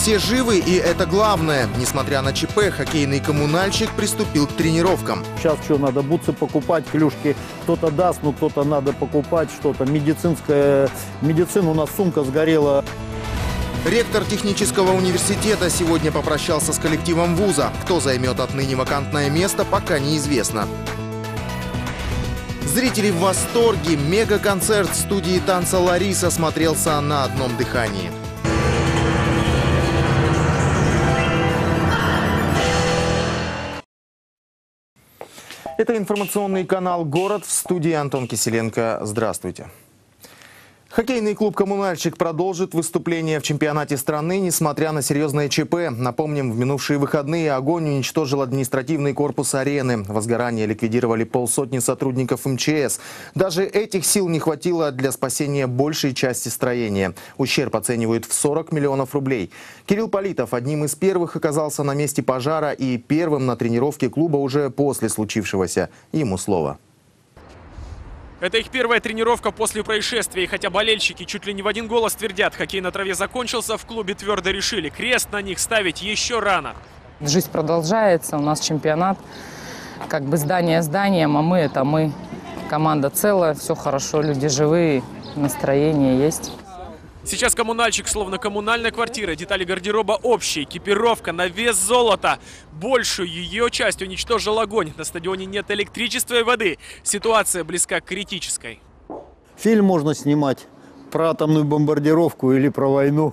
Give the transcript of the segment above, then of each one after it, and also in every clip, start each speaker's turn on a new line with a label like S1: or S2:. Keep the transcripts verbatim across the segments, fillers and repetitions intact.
S1: Все живы, и это главное. Несмотря на ЧП, хоккейный коммунальщик приступил к тренировкам.
S2: Сейчас что, надо бутсы покупать, клюшки. Кто-то даст, но кто-то надо покупать что-то. Медицинская, медицина, у нас сумка сгорела.
S1: Ректор технического университета сегодня попрощался с коллективом вуза. Кто займет отныне вакантное место, пока неизвестно. Зрители в восторге. Мега-концерт в студии танца «Лариса» смотрелся на одном дыхании. Это информационный канал «Город», в студии Антон Киселенко. Здравствуйте. Хоккейный клуб «Коммунальщик» продолжит выступление в чемпионате страны, несмотря на серьезное ЧП. Напомним, в минувшие выходные огонь уничтожил административный корпус арены. Возгорание ликвидировали полсотни сотрудников эм че эс. Даже этих сил не хватило для спасения большей части строения. Ущерб оценивают в сорок миллионов рублей. Кирилл Политов одним из первых оказался на месте пожара и первым на тренировке клуба уже после случившегося. Ему слово.
S3: Это их первая тренировка после происшествия, и хотя болельщики чуть ли не в один голос твердят, хоккей на траве закончился, в клубе твердо решили, крест на них ставить еще рано.
S4: Жизнь продолжается, у нас чемпионат, как бы здание зданием, а мы это мы. Команда целая, все хорошо, люди живые, настроение есть.
S3: Сейчас коммунальщик словно коммунальная квартира, детали гардероба общие, экипировка на вес золота. Большую ее часть уничтожил огонь. На стадионе нет электричества и воды. Ситуация близка к критической.
S2: Фильм можно снимать про атомную бомбардировку или про войну.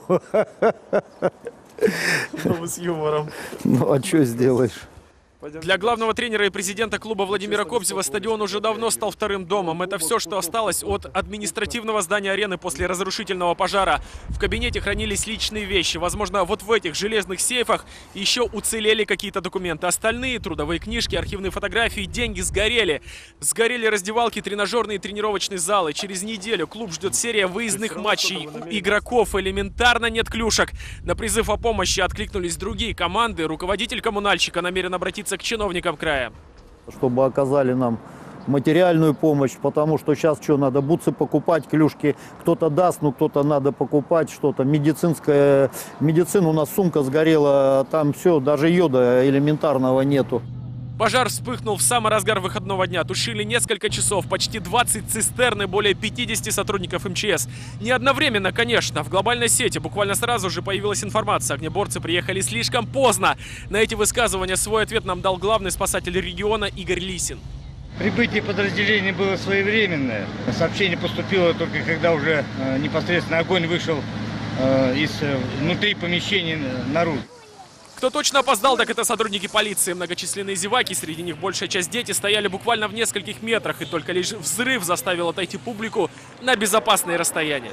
S3: Ну, с юмором.
S2: Ну, а что сделаешь?
S3: Для главного тренера и президента клуба Владимира Кобзева стадион уже давно стал вторым домом. Это все, что осталось от административного здания арены после разрушительного пожара. В кабинете хранились личные вещи. Возможно, вот в этих железных сейфах еще уцелели какие-то документы. Остальные трудовые книжки, архивные фотографии, деньги сгорели. Сгорели раздевалки, тренажерные и тренировочные залы. Через неделю клуб ждет серия выездных матчей. У игроков элементарно нет клюшек. На призыв о помощи откликнулись другие команды. Руководитель коммунальщика намерен обратиться к чиновникам края.
S2: Чтобы оказали нам материальную помощь, потому что сейчас что, надо бутсы покупать, клюшки. Кто-то даст, но кто-то надо покупать что-то. Медицинская, медицина, у нас сумка сгорела, там все, даже йода элементарного нету.
S3: Пожар вспыхнул в самый разгар выходного дня. Тушили несколько часов, почти двадцать цистерн и более пятидесяти сотрудников эм че эс. Не одновременно, конечно. В глобальной сети буквально сразу же появилась информация. Огнеборцы приехали слишком поздно. На эти высказывания свой ответ нам дал главный спасатель региона Игорь Лисин.
S5: Прибытие подразделений было своевременное. Сообщение поступило только когда уже э, непосредственно огонь вышел э, из э, внутри помещения наружу.
S3: Кто точно опоздал, так это сотрудники полиции. Многочисленные зеваки, среди них большая часть дети, стояли буквально в нескольких метрах. И только лишь взрыв заставил отойти публику на безопасное расстояние.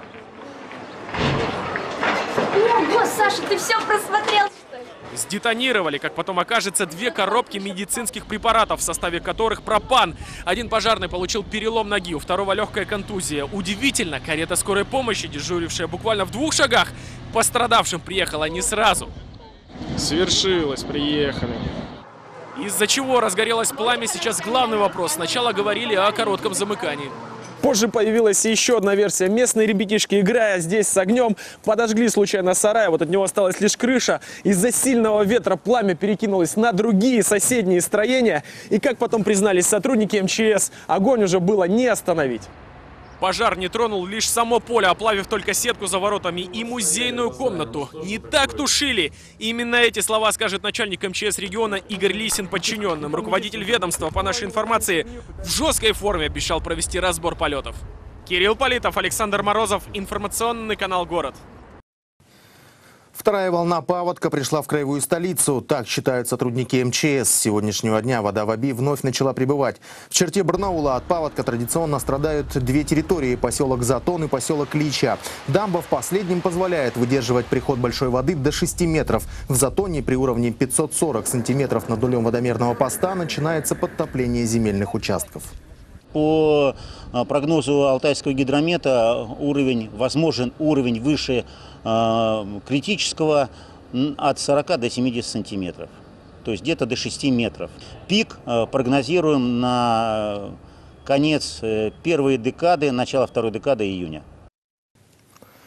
S6: Ого, Саша, ты все просмотрел, что ли?
S3: Сдетонировали, как потом окажется, две коробки медицинских препаратов, в составе которых пропан. Один пожарный получил перелом ноги, у второго легкая контузия. Удивительно, карета скорой помощи, дежурившая буквально в двух шагах, пострадавшим приехала не сразу.
S7: Свершилось, приехали.
S3: Из-за чего разгорелось пламя, сейчас главный вопрос. Сначала говорили о коротком замыкании.
S7: Позже появилась еще одна версия. Местные ребятишки, играя здесь с огнем, подожгли случайно сарай. Вот от него осталась лишь крыша. Из-за сильного ветра пламя перекинулось на другие соседние строения. И, как потом признались сотрудники эм че эс, огонь уже было не остановить.
S3: Пожар не тронул лишь само поле, оплавив только сетку за воротами и музейную комнату. Не так тушили. Именно эти слова скажет начальник эм че эс региона Игорь Лисин подчиненным. Руководитель ведомства, по нашей информации, в жесткой форме обещал провести разбор полетов. Кирилл Политов, Александр Морозов, информационный канал «Город».
S1: Вторая волна паводка пришла в краевую столицу. Так считают сотрудники эм че эс. С сегодняшнего дня вода в Оби вновь начала прибывать. В черте Барнаула от паводка традиционно страдают две территории – поселок Затон и поселок Лича. Дамба в последнем позволяет выдерживать приход большой воды до шести метров. В Затоне при уровне пятьсот сорок сантиметров над улем водомерного поста начинается подтопление земельных участков.
S8: По прогнозу Алтайского гидромета уровень, возможен уровень выше э, критического от сорока до семидесяти сантиметров, то есть где-то до шести метров. Пик э, прогнозируем на конец э, первой декады, начало второй декады июня.
S1: В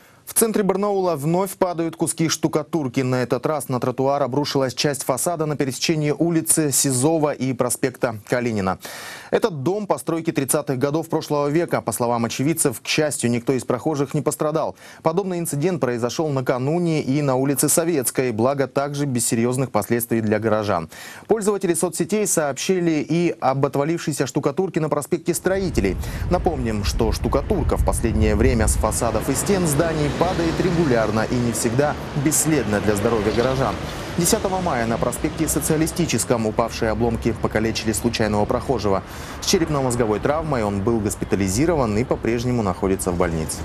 S1: центре Барнаула вновь падают куски штукатурки. На этот раз на тротуар обрушилась часть фасада на пересечении улицы Сизова и проспекта Калинина. Этот дом постройки тридцатых годов прошлого века. По словам очевидцев, к счастью, никто из прохожих не пострадал. Подобный инцидент произошел накануне и на улице Советской, благо также без серьезных последствий для горожан. Пользователи соцсетей сообщили и об отвалившейся штукатурке на проспекте Строителей. Напомним, что штукатурка в последнее время с фасадов и стен зданий падает регулярно и не всегда бесследно для здоровья горожан. десятого мая на проспекте Социалистическом упавшие обломки покалечили случайного прохожего. С черепно-мозговой травмой он был госпитализирован и по-прежнему находится в больнице.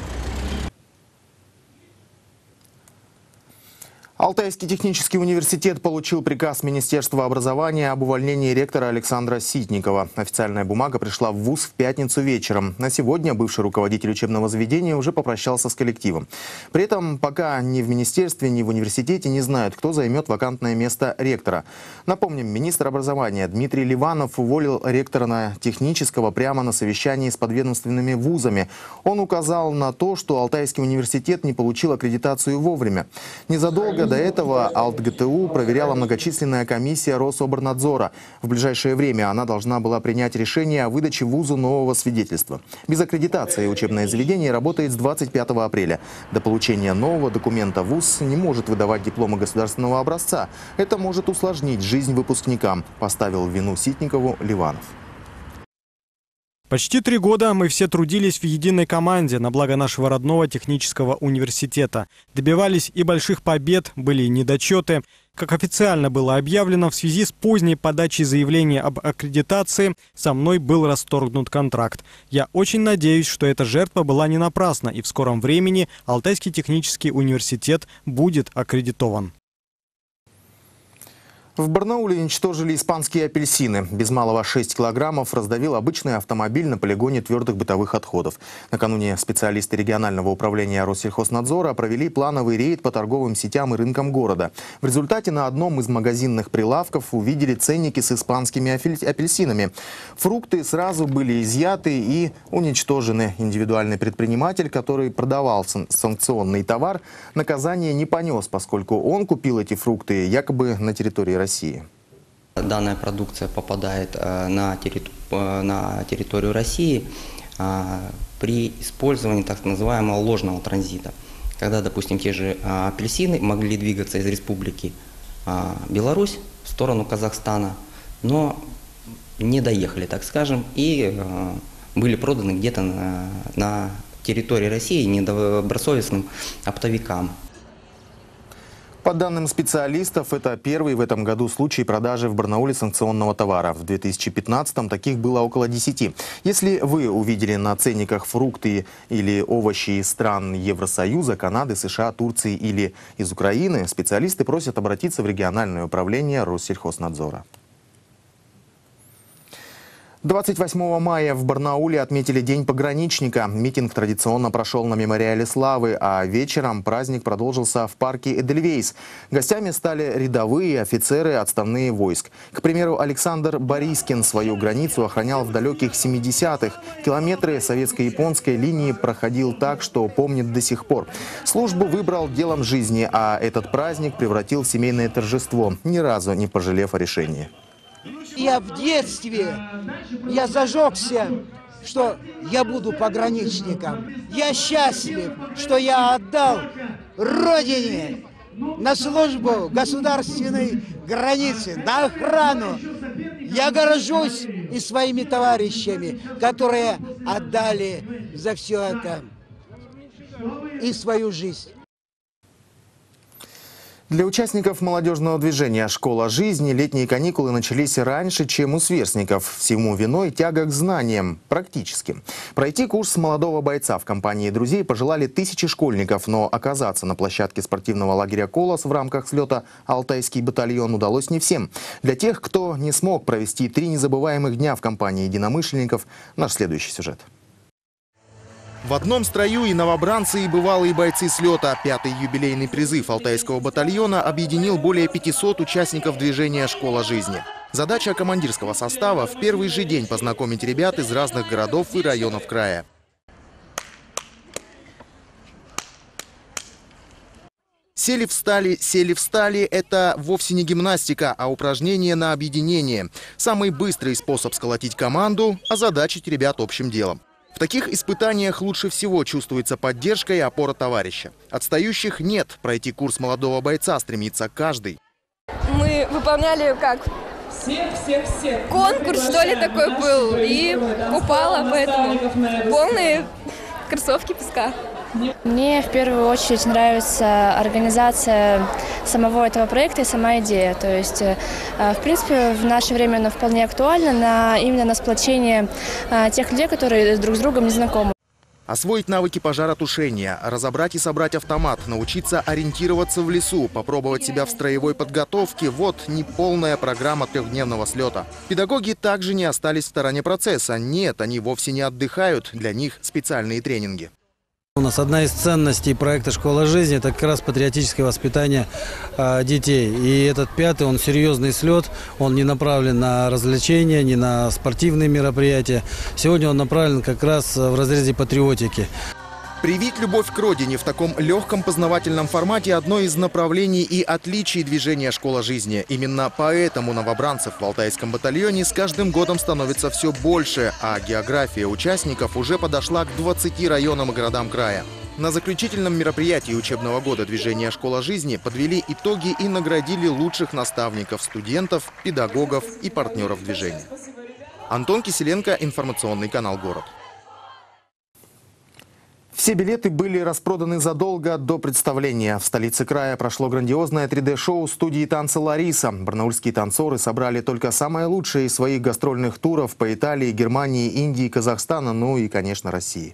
S1: Алтайский технический университет получил приказ Министерства образования об увольнении ректора Александра Ситникова. Официальная бумага пришла в вуз в пятницу вечером. На сегодня бывший руководитель учебного заведения уже попрощался с коллективом. При этом пока ни в министерстве, ни в университете не знают, кто займет вакантное место ректора. Напомним, министр образования Дмитрий Ливанов уволил ректора на технического прямо на совещании с подведомственными вузами. Он указал на то, что Алтайский университет не получил аккредитацию вовремя. Незадолго до этого АлтГТУ проверяла многочисленная комиссия Рособорнадзора. В ближайшее время она должна была принять решение о выдаче вузу нового свидетельства. Без аккредитации учебное заведение работает с двадцать пятого апреля. До получения нового документа вуз не может выдавать дипломы государственного образца. Это может усложнить жизнь выпускникам, поставил вину Ситникову Ливанов.
S9: Почти три года мы все трудились в единой команде на благо нашего родного технического университета. Добивались и больших побед, были и недочеты. Как официально было объявлено, в связи с поздней подачей заявления об аккредитации со мной был расторгнут контракт. Я очень надеюсь, что эта жертва была не напрасна, и в скором времени Алтайский технический университет будет аккредитован.
S1: В Барнауле уничтожили испанские апельсины. Без малого шесть килограммов раздавил обычный автомобиль на полигоне твердых бытовых отходов. Накануне специалисты регионального управления Россельхознадзора провели плановый рейд по торговым сетям и рынкам города. В результате на одном из магазинных прилавков увидели ценники с испанскими апельсинами. Фрукты сразу были изъяты и уничтожены. Индивидуальный предприниматель, который продавал санкционный товар, наказание не понес, поскольку он купил эти фрукты якобы на территории России. России.
S10: Данная продукция попадает на территорию, на территорию России при использовании так называемого ложного транзита. Когда, допустим, те же апельсины могли двигаться из республики Беларусь в сторону Казахстана, но не доехали, так скажем, и были проданы где-то на, на территории России недобросовестным оптовикам.
S1: По данным специалистов, это первый в этом году случай продажи в Барнауле санкционного товара. В две тысячи пятнадцатом таких было около десяти. Если вы увидели на ценниках фрукты или овощи из стран Евросоюза, Канады, США, Турции или из Украины, специалисты просят обратиться в региональное управление Россельхознадзора. двадцать восьмого мая в Барнауле отметили День пограничника. Митинг традиционно прошел на мемориале Славы, а вечером праздник продолжился в парке Эдельвейс. Гостями стали рядовые, офицеры, отставные войск. К примеру, Александр Борискин свою границу охранял в далеких семидесятых. Километры советско-японской линии проходил так, что помнит до сих пор. Службу выбрал делом жизни, а этот праздник превратил в семейное торжество, ни разу не пожалев о решении.
S11: Я в детстве, я зажегся, что я буду пограничником. Я счастлив, что я отдал Родине на службу государственной границы, на охрану. Я горжусь и своими товарищами, которые отдали за все это и свою жизнь.
S1: Для участников молодежного движения «Школа жизни» летние каникулы начались раньше, чем у сверстников. Всему виной тяга к знаниям, практическим. Пройти курс молодого бойца в компании друзей пожелали тысячи школьников, но оказаться на площадке спортивного лагеря «Колос» в рамках слета «Алтайский батальон» удалось не всем. Для тех, кто не смог провести три незабываемых дня в компании единомышленников, наш следующий сюжет.
S12: В одном строю и новобранцы, и бывалые бойцы слета. Пятый юбилейный призыв Алтайского батальона объединил более пятисот участников движения «Школа жизни». Задача командирского состава – в первый же день познакомить ребят из разных городов и районов края. Сели, встали, сели, встали – это вовсе не гимнастика, а упражнение на объединение. Самый быстрый способ сколотить команду – озадачить ребят общим делом. В таких испытаниях лучше всего чувствуется поддержка и опора товарища. Отстающих нет, пройти курс молодого бойца стремится каждый.
S13: Мы выполняли как
S14: всех, всех, всех.
S13: конкурс, что ли, такой был, и упала, поэтому полные кроссовки песка.
S15: Мне в первую очередь нравится организация самого этого проекта и сама идея. То есть, в принципе, в наше время она вполне актуальна на, именно на сплочение тех людей, которые друг с другом не знакомы.
S12: Освоить навыки пожаротушения, разобрать и собрать автомат, научиться ориентироваться в лесу, попробовать себя в строевой подготовке – вот неполная программа трехдневного слета. Педагоги также не остались в стороне процесса. Нет, они вовсе не отдыхают, для них специальные тренинги.
S16: У нас одна из ценностей проекта «Школа жизни» – это как раз патриотическое воспитание э, детей. И этот пятый, он серьезный слет, он не направлен на развлечения, не на спортивные мероприятия. Сегодня он направлен как раз в разрезе патриотики.
S12: Привить любовь к родине в таком легком познавательном формате – одно из направлений и отличий движения «Школа жизни». Именно поэтому новобранцев в Алтайском батальоне с каждым годом становится все больше, а география участников уже подошла к двадцати районам и городам края. На заключительном мероприятии учебного года движения «Школа жизни» подвели итоги и наградили лучших наставников, студентов, педагогов и партнеров движения. Антон Киселенко, информационный канал «Город».
S1: Все билеты были распроданы задолго до представления. В столице края прошло грандиозное три дэ шоу студии танца «Лариса». Барнаульские танцоры собрали только самое лучшее из своих гастрольных туров по Италии, Германии, Индии, Казахстана, ну и, конечно, России.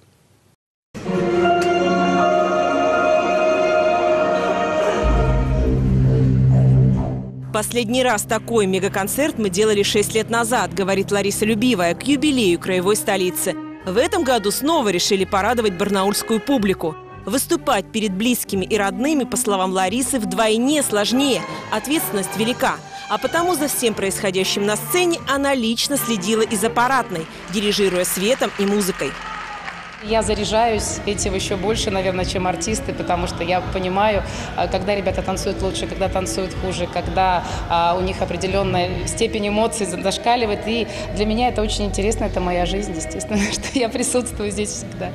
S17: Последний раз такой мегаконцерт мы делали шесть лет назад, говорит Лариса Любивая, к юбилею краевой столицы. В этом году снова решили порадовать барнаульскую публику. Выступать перед близкими и родными, по словам Ларисы, вдвойне сложнее. Ответственность велика. А потому за всем происходящим на сцене она лично следила из аппаратной, дирижируя светом и музыкой.
S4: Я заряжаюсь этим еще больше, наверное, чем артисты, потому что я понимаю, когда ребята танцуют лучше, когда танцуют хуже, когда а, у них определенная степень эмоций зашкаливает. И для меня это очень интересно, это моя жизнь, естественно, что я присутствую здесь всегда.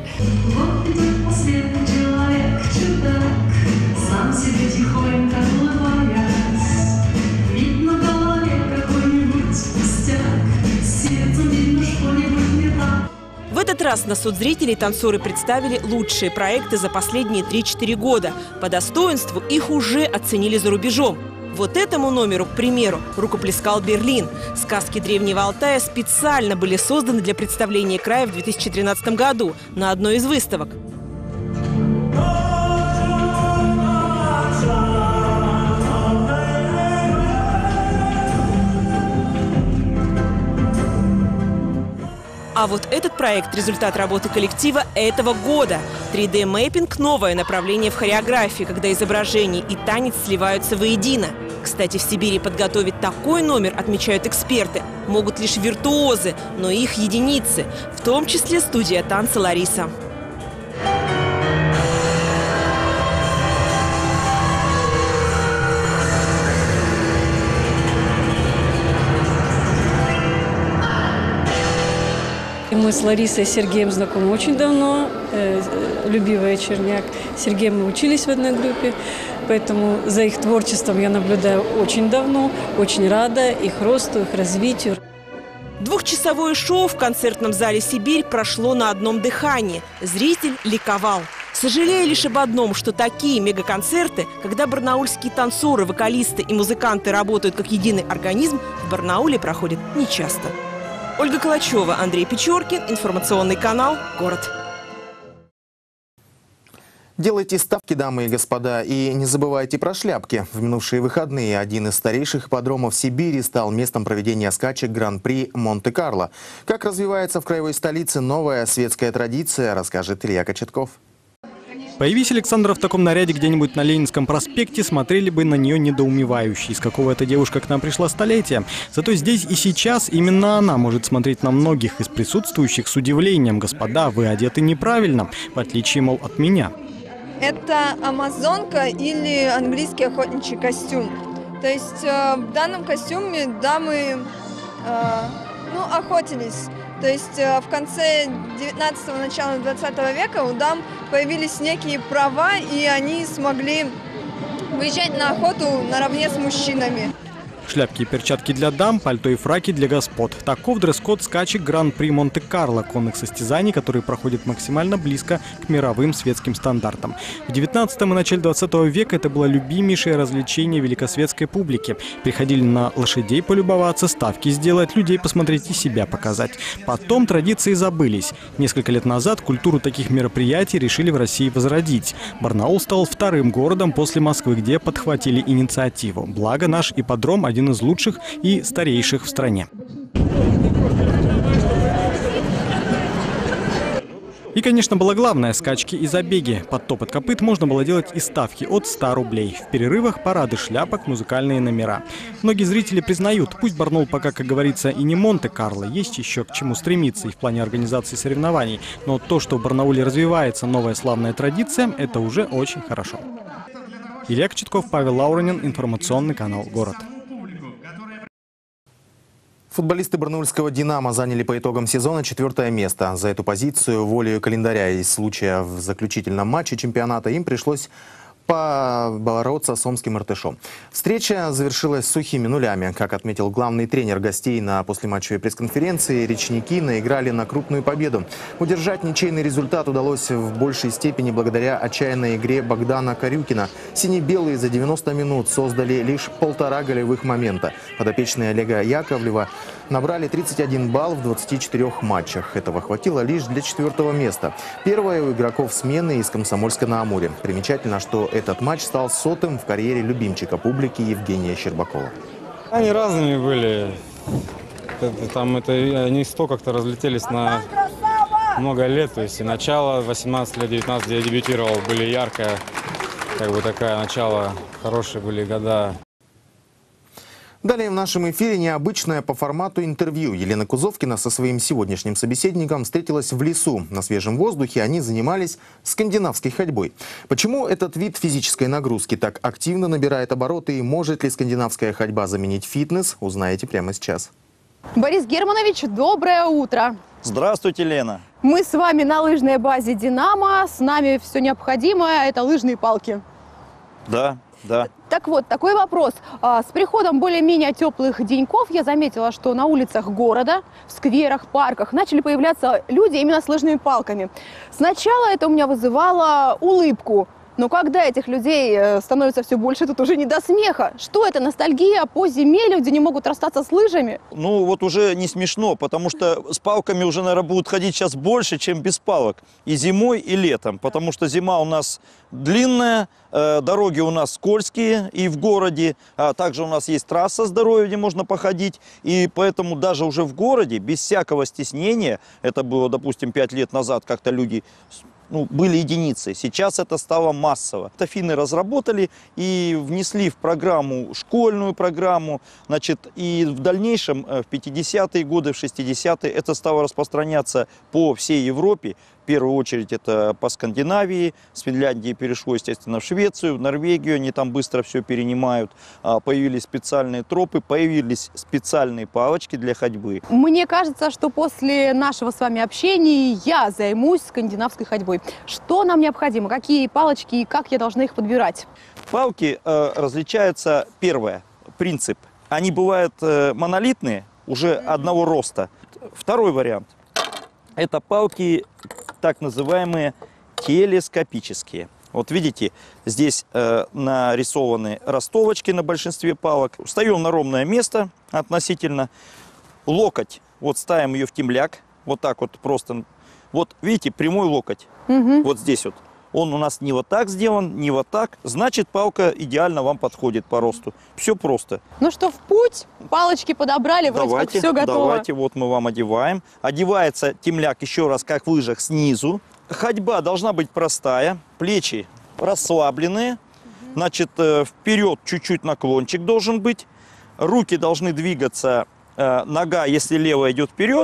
S17: В этот раз на суд зрителей танцоры представили лучшие проекты за последние три-четыре года. По достоинству их уже оценили за рубежом. Вот этому номеру, к примеру, рукоплескал Берлин. Сказки Древнего Алтая специально были созданы для представления края в две тысячи тринадцатом году на одной из выставок. А вот этот проект – результат работы коллектива этого года. три дэ мэппинг – новое направление в хореографии, когда изображение и танец сливаются воедино. Кстати, в Сибири подготовить такой номер, отмечают эксперты, могут лишь виртуозы, но их единицы, в том числе студия танца «Лариса».
S14: Мы с Ларисой и Сергеем знакомы очень давно, э, Любивая, Черняк. С Сергеем мы учились в одной группе, поэтому за их творчеством я наблюдаю очень давно, очень рада их росту, их развитию.
S17: Двухчасовое шоу в концертном зале «Сибирь» прошло на одном дыхании. Зритель ликовал. Сожалею лишь об одном, что такие мегаконцерты, когда барнаульские танцоры, вокалисты и музыканты работают как единый организм, в Барнауле проходят нечасто. Ольга Калачева, Андрей Печоркин, информационный канал «Город».
S1: Делайте ставки, дамы и господа, и не забывайте про шляпки. В минувшие выходные один из старейших ипподромов Сибири стал местом проведения скачек Гран-при Монте-Карло. Как развивается в краевой столице новая светская традиция, расскажет Илья Кочетков.
S9: Появись Александра в таком наряде где-нибудь на Ленинском проспекте, смотрели бы на нее недоумевающе. Из какого эта девушка к нам пришла столетия. Зато здесь и сейчас именно она может смотреть на многих из присутствующих с удивлением. Господа, вы одеты неправильно, в отличие, мол, от меня.
S13: Это амазонка или английский охотничий костюм. То есть э, в данном костюме дамы э, ну, охотились. То есть э, в конце девятнадцатого, начала двадцатого века у дам появились некие права, и они смогли выезжать на охоту наравне с мужчинами.
S9: Шляпки и перчатки для дам, пальто и фраки для господ. Таков дресс-код скачек Гран-при Монте-Карло, конных состязаний, которые проходят максимально близко к мировым светским стандартам. В девятнадцатом и начале двадцатого века это было любимейшее развлечение великосветской публики. Приходили на лошадей полюбоваться, ставки сделать, людей посмотреть и себя показать. Потом традиции забылись. Несколько лет назад культуру таких мероприятий решили в России возродить. Барнаул стал вторым городом после Москвы, где подхватили инициативу. Благо наш ипподром один из лучших и старейших в стране. И, конечно, было главное – скачки и забеги. Под топот копыт можно было делать и ставки от ста рублей. В перерывах парады шляпок, музыкальные номера. Многие зрители признают, пусть Барнаул пока, как говорится, и не Монте-Карло, есть еще к чему стремиться и в плане организации соревнований. Но то, что в Барнауле развивается новая славная традиция – это уже очень хорошо. Илья Кочетков, Павел Лауронин, информационный канал «Город».
S1: Футболисты барнаульского «Динамо» заняли по итогам сезона четвертое место. За эту позицию волею календаря из случая в заключительном матче чемпионата им пришлось побороться с омским «Иртышом». Встреча завершилась сухими нулями. Как отметил главный тренер гостей на послематчевой пресс-конференции, речники наиграли на крупную победу. Удержать ничейный результат удалось в большей степени благодаря отчаянной игре Богдана Корюкина. Сине-белые за девяносто минут создали лишь полтора голевых момента. Подопечные Олега Яковлева набрали тридцать один балл в двадцати четырёх матчах. Этого хватило лишь для четвертого места. Первое у игроков смены из Комсомольска-на-Амуре. Примечательно, что этот матч стал сотым в карьере любимчика публики Евгения Щербакова.
S18: Они разными были. Там это, они сто как-то разлетелись на много лет. То есть и начало восемнадцать лет, девятнадцать, где я дебютировал, были яркое. Как бы такое начало, хорошие были года.
S1: Далее в нашем эфире необычное по формату интервью. Елена Кузовкина со своим сегодняшним собеседником встретилась в лесу. На свежем воздухе они занимались скандинавской ходьбой. Почему этот вид физической нагрузки так активно набирает обороты и может ли скандинавская ходьба заменить фитнес, узнаете прямо сейчас.
S19: Борис Германович, доброе утро.
S20: Здравствуйте, Лена.
S19: Мы с вами на лыжной базе «Динамо». С нами все необходимое – это лыжные палки.
S20: Да, да.
S19: Так вот, такой вопрос. С приходом более-менее теплых деньков я заметила, что на улицах города, в скверах, парках начали появляться люди именно с лыжными палками. Сначала это у меня вызывало улыбку. Но когда этих людей становится все больше, тут уже не до смеха. Что это, ностальгия по зиме, люди не могут расстаться с лыжами?
S20: Ну вот уже не смешно, потому что с палками уже, наверное, будут ходить сейчас больше, чем без палок. И зимой, и летом, потому что зима у нас длинная, э, дороги у нас скользкие и в городе, а также у нас есть трасса с дорогой, где можно походить. И поэтому даже уже в городе, без всякого стеснения, это было, допустим, пять лет назад, как-то люди... Ну, были единицы. Сейчас это стало массово. Финны разработали и внесли в программу, школьную программу. Значит, и в дальнейшем, в пятидесятые годы, в шестидесятые, это стало распространяться по всей Европе. В первую очередь это по Скандинавии. С Финляндии перешло, естественно, в Швецию, в Норвегию. Они там быстро все перенимают. Появились специальные тропы, появились специальные палочки для ходьбы.
S19: Мне кажется, что после нашего с вами общения я займусь скандинавской ходьбой. Что нам необходимо? Какие палочки и как я должна их подбирать?
S20: Палки э, различаются, первое, принцип. Они бывают э, монолитные, уже одного роста. Второй вариант. Это палки так называемые телескопические. Вот видите, здесь э, нарисованы ростовочки на большинстве палок. Встаем на ровное место относительно. Локоть, вот ставим ее в темляк, вот так вот просто. Вот видите, прямой локоть, угу. Вот здесь вот. Он у нас не вот так сделан, не вот так. Значит, палка идеально вам подходит по росту. Все просто.
S19: Ну что, в путь? Палочки подобрали, вроде
S20: давайте,
S19: как все готово.
S20: Давайте, вот мы вам одеваем. Одевается темляк еще раз, как в лыжах, снизу. Ходьба должна быть простая. Плечи расслабленные. Значит, вперед чуть-чуть наклончик должен быть. Руки должны двигаться. Нога, если левая идет вперед,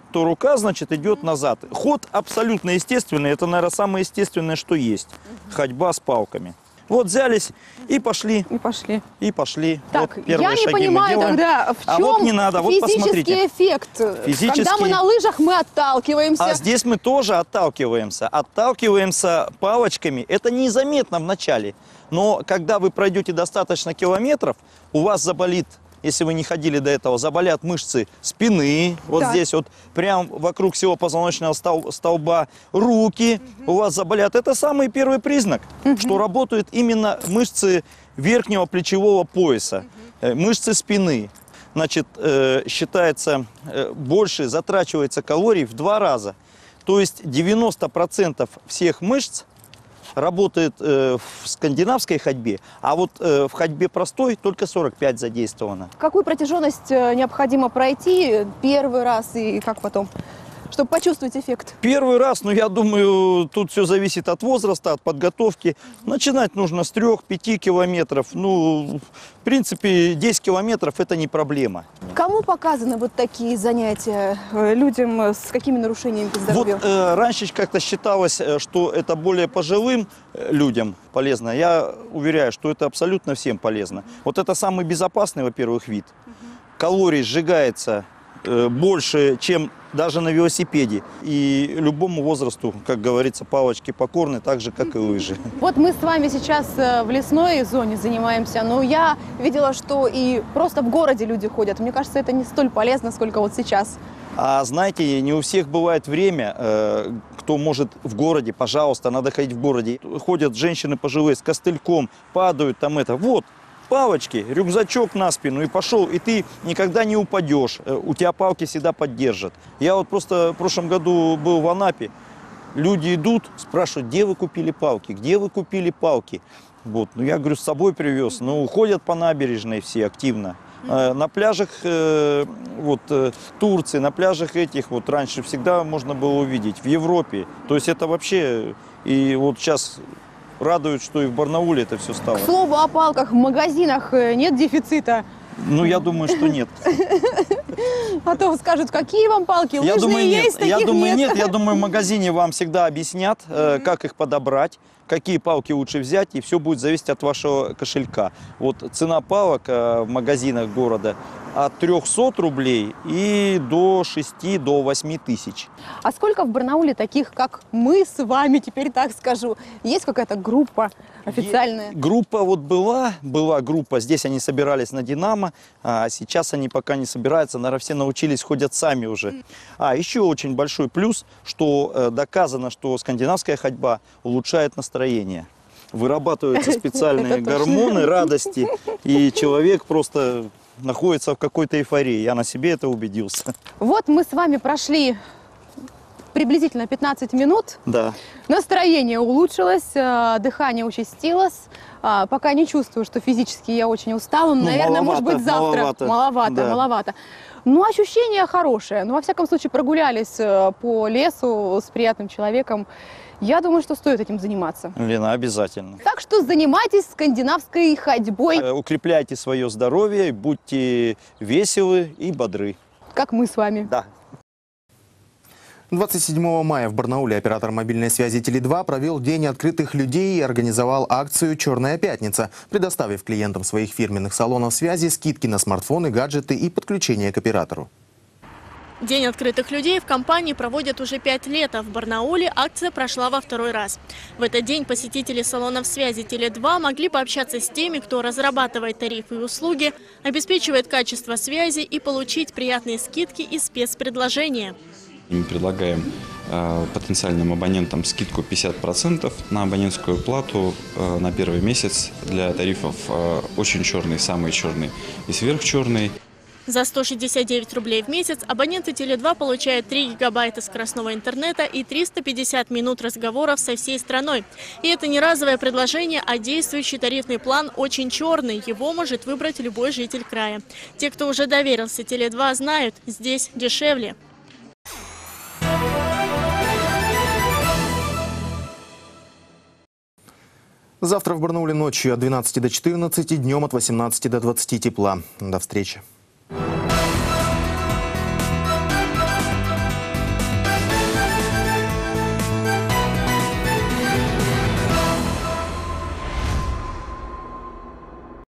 S20: то рука, значит, идет назад. Ход абсолютно естественный. Это, наверное, самое естественное, что есть. Ходьба с палками. Вот взялись и пошли.
S19: И пошли.
S20: И пошли.
S19: Так,
S20: вот первые
S19: я не
S20: шаги
S19: понимаю
S20: мы делаем.
S19: тогда, в чем
S20: а вот не надо, вот
S19: физический
S20: посмотрите.
S19: эффект.
S20: Физический.
S19: Когда мы на лыжах, мы отталкиваемся.
S20: А здесь мы тоже отталкиваемся. Отталкиваемся палочками. Это незаметно вначале. Но когда вы пройдете достаточно километров, у вас заболит, если вы не ходили до этого, заболят мышцы спины, вот
S19: Так.
S20: здесь вот, прям вокруг всего позвоночного стол- столба, руки у вас заболят. Это самый первый признак, что работают именно мышцы верхнего плечевого пояса, э, мышцы спины. Значит, э, считается, э, больше затрачивается калорий в два раза. То есть девяносто процентов всех мышц работает э, в скандинавской ходьбе, а вот э, в ходьбе простой только сорок пять задействовано.
S19: Какую протяженность э, необходимо пройти первый раз и как потом, чтобы почувствовать эффект?
S20: Первый раз, ну, я думаю, тут все зависит от возраста, от подготовки. Начинать нужно с трёх-пяти километров. Ну, в принципе, десять километров – это не проблема.
S19: Кому показаны вот такие занятия? Э, Людям с какими нарушениями по здоровью?
S20: Вот э, раньше как-то считалось, э, что это более пожилым э, людям полезно. Я уверяю, что это абсолютно всем полезно. Вот это самый безопасный, во-первых, вид. Калорий сжигается э, больше, чем даже на велосипеде. И любому возрасту, как говорится, палочки покорны, так же, как и лыжи.
S19: Вот мы с вами сейчас э, в лесной зоне занимаемся, но я видела, что и просто в городе люди ходят. Мне кажется, это не столь полезно, сколько вот сейчас.
S20: А знаете, не у всех бывает время, э, кто может в городе, пожалуйста, надо ходить в городе. Ходят женщины пожилые с костыльком, падают там это. Вот, палочки, рюкзачок на спину и пошел, и ты никогда не упадешь. Э, У тебя палки всегда поддержат. Я вот просто в прошлом году был в Анапе. Люди идут, спрашивают, где вы купили палки, где вы купили палки. Вот, ну я говорю, с собой привез. Ну, ходят по набережной все активно. Э, На пляжах э, вот, э, Турции, на пляжах этих вот раньше всегда можно было увидеть. В Европе. То есть это вообще, и вот сейчас радует, что и в Барнауле это все стало.
S19: К слову о палках, в магазинах э, нет дефицита.
S20: Ну, я думаю, что нет.
S19: А то скажут, какие вам палки,
S20: Я
S19: лыжные
S20: думаю, нет.
S19: есть,
S20: Я
S19: таких
S20: думаю,
S19: нет.
S20: нет. Я думаю, в магазине вам всегда объяснят, э, как их подобрать, какие палки лучше взять, и все будет зависеть от вашего кошелька. Вот цена палок э, в магазинах города от трёхсот рублей и до шести, до восьми тысяч.
S19: А сколько в Барнауле таких, как мы с вами, теперь так скажу? Есть какая-то группа официальная?
S20: Группа вот была, была группа, здесь они собирались на «Динамо», а сейчас они пока не собираются, наверное, все научились, ходят сами уже. А еще очень большой плюс, что э, доказано, что скандинавская ходьба улучшает настроение. Вырабатываются специальные гормоны радости, и человек просто находится в какой-то эйфории. Я на себе это убедился.
S19: Вот мы с вами прошли приблизительно пятнадцать минут.
S20: Да.
S19: Настроение улучшилось, э, дыхание участилось. А, Пока не чувствую, что физически я очень устала.
S20: Ну,
S19: Наверное,
S20: маловато,
S19: может быть, завтра.
S20: маловато.
S19: Маловато,
S20: Да.
S19: маловато. Ну, ощущения хорошие. Ну, во всяком случае, прогулялись э, по лесу с приятным человеком. Я думаю, что стоит этим заниматься.
S20: Лена, обязательно.
S19: Так что занимайтесь скандинавской ходьбой,
S20: Э, Укрепляйте свое здоровье, будьте веселы и бодры.
S19: как мы с вами.
S20: Да.
S1: двадцать седьмого мая в Барнауле оператор мобильной связи Теле два провел День открытых людей и организовал акцию «Черная пятница», предоставив клиентам своих фирменных салонов связи скидки на смартфоны, гаджеты и подключение к оператору.
S21: День открытых людей в компании проводят уже пять лет, а в Барнауле акция прошла во второй раз. В этот день посетители салонов связи Теле два могли пообщаться с теми, кто разрабатывает тарифы и услуги, обеспечивает качество связи и получить приятные скидки и спецпредложения.
S22: Мы предлагаем э, потенциальным абонентам скидку пятьдесят процентов на абонентскую плату э, на первый месяц для тарифов э, очень черный, самый черный и сверхчерный.
S21: За сто шестьдесят девять рублей в месяц абоненты Теле два получают три гигабайта скоростного интернета и триста пятьдесят минут разговоров со всей страной. И это не разовое предложение, а действующий тарифный план очень черный. Его может выбрать любой житель края. Те, кто уже доверился Теле два, знают, здесь дешевле.
S1: Завтра в Барнауле ночью от двенадцати до четырнадцати, днем от восемнадцати до двадцати тепла. До встречи.